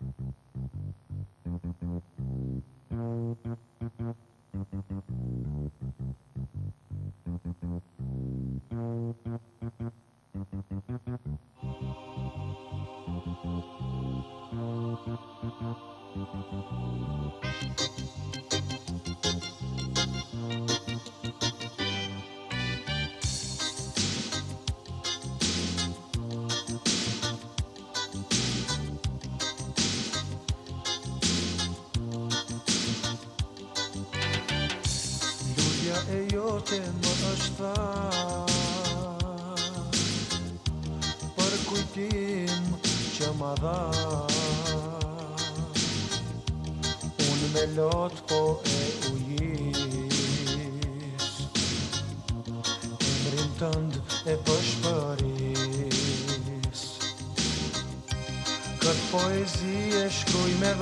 E jote më është tha për kujtim që ma dha. Unë me lot po e ujis, emrin tënd e pëshpëris. Këtë poezi e shkruj me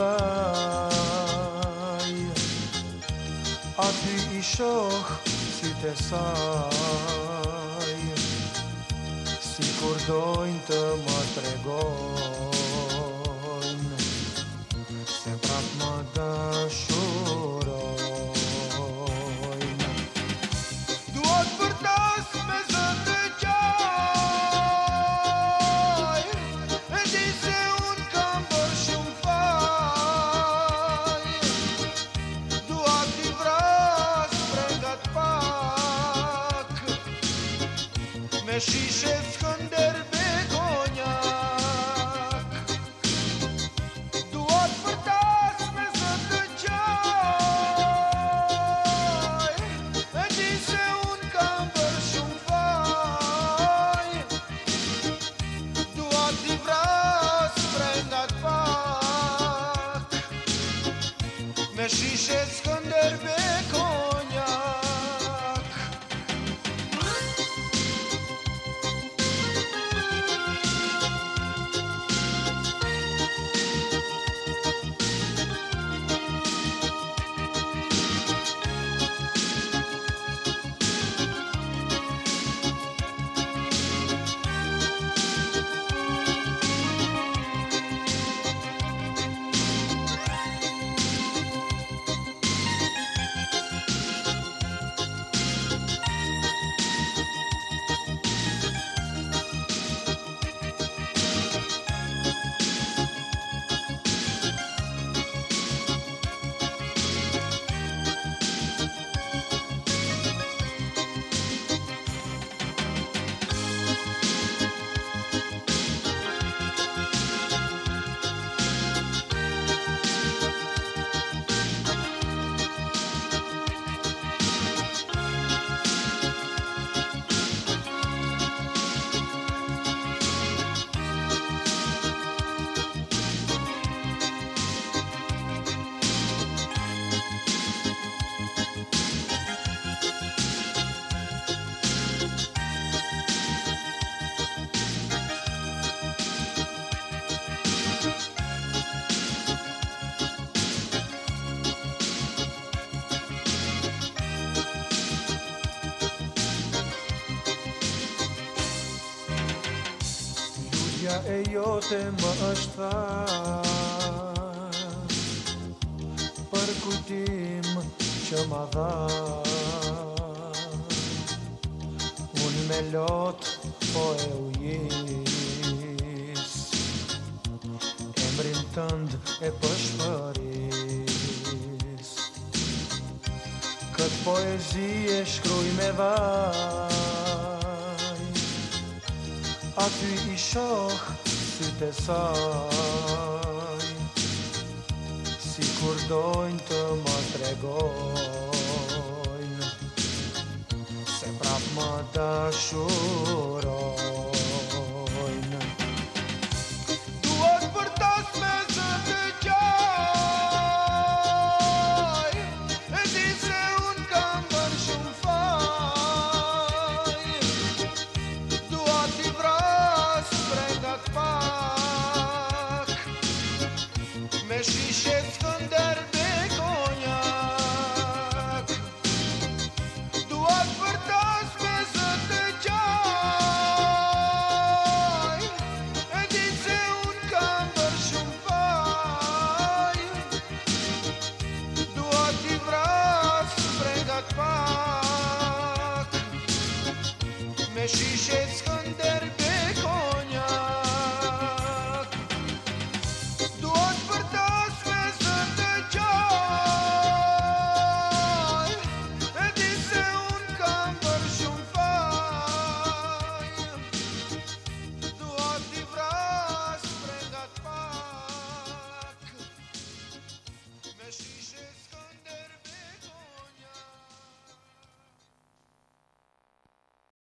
vaj, aty i shoh si te saj, si kur dojnë të më tregojnë se prap më dashurojnë. Duat për tas me zë të qaj, e di se unë kam bërë shumë faj. Duat i vras pregat pak, me shishe Skënderbe konjak. Duat për tas me zë të qaj, e di se unë kam bërë shumë faj. Duat i vras pregat pak, me shishe Skënderbe konjak. E jote më është tha për kujtim që ma dha. Unë me lot po e ujis, emrin tënd e pëshpëris. Këtë poezi e shkruj me vaj, aty i shoh si te saj, si kur dojnë të më tregojnë se prap më dashurojnë. Duat për tas me zë të qaj, e di se unë kam bërë shumë faj. Duat i vras pregat pak, me shishe Skënderbe konjak. Duat për tas me zë të qaj, e di se unë kam bërë shumë faj. me și șescânderi